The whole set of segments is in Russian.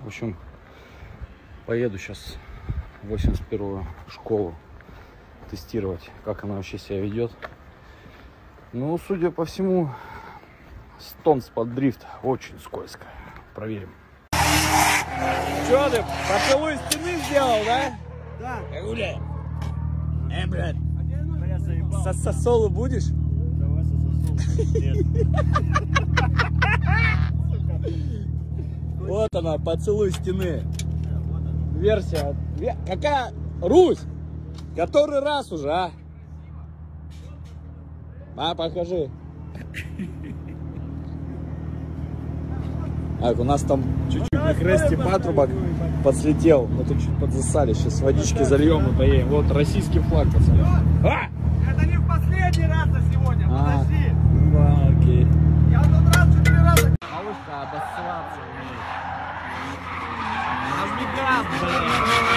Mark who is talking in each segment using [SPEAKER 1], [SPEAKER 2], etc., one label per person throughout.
[SPEAKER 1] В общем, поеду сейчас в 81-ю школу тестировать, как она вообще себя ведет. Ну, судя по всему, стонс под дрифт очень скользко. Проверим. Че ты, поцелуй стены сделал, да?
[SPEAKER 2] Да.
[SPEAKER 1] Гуляй. Блядь. Сосолу будешь?
[SPEAKER 2] Давай сососол.
[SPEAKER 1] Вот она, поцелуй стены. Версия. Какая? Русь! Который раз уже, а? Покажи. Так, у нас там чуть-чуть на кресте патрубок подслетел. Мы тут чуть подзасали. Сейчас водички зальем и поедем. Вот российский флаг, пацаны.
[SPEAKER 2] Это не в последний раз на сегодня, подожди.
[SPEAKER 1] Да, окей.
[SPEAKER 2] Я в тот раз 4 раза.
[SPEAKER 1] Малышка обоссываться умеет. Нажми газ, блин.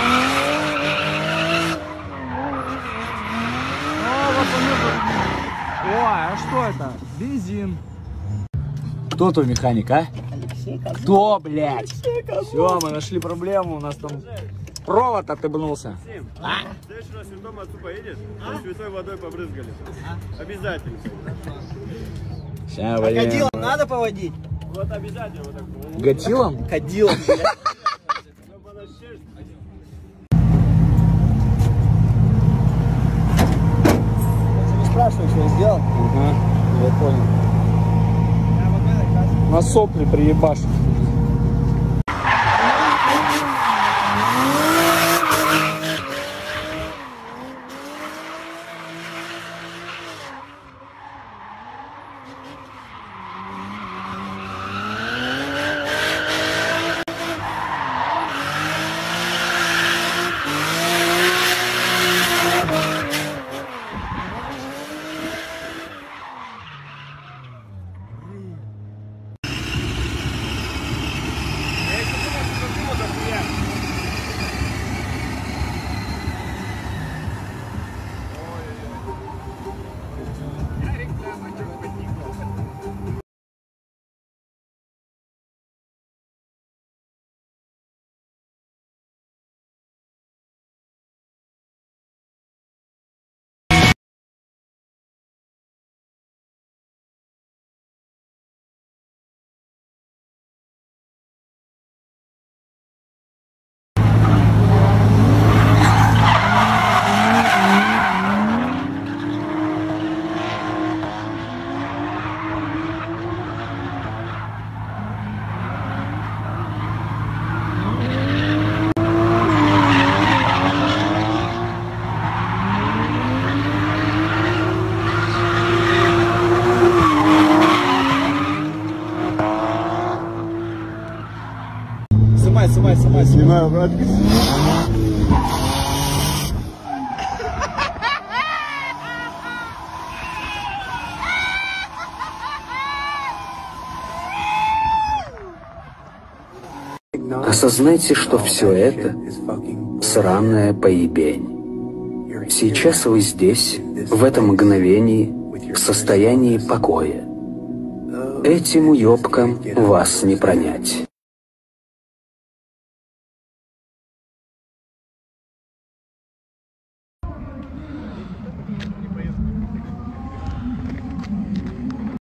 [SPEAKER 1] Ой, а что это? Бензин. Кто то механик, а?
[SPEAKER 2] Алексей Козлов.
[SPEAKER 1] Кто, блядь? Все, мы нашли проблему, у нас там провод отыбнулся.
[SPEAKER 2] В следующий раз дома отцу поедешь, святой водой побрызгали. Обязательно.
[SPEAKER 1] Сейчас,
[SPEAKER 3] Кадилом надо поводить?
[SPEAKER 2] Вот обязательно вот так.
[SPEAKER 1] Гатилом?
[SPEAKER 3] Кадилом, блядь. Спрашиваю, что я сделал?
[SPEAKER 1] Ага, я понял. На сопли приебашь. Снимай.
[SPEAKER 2] Снимаю, брат.
[SPEAKER 4] Осознайте, что все это сраная поебень. Сейчас вы здесь, в этом мгновении, в состоянии покоя. Этим уебкам вас не пронять.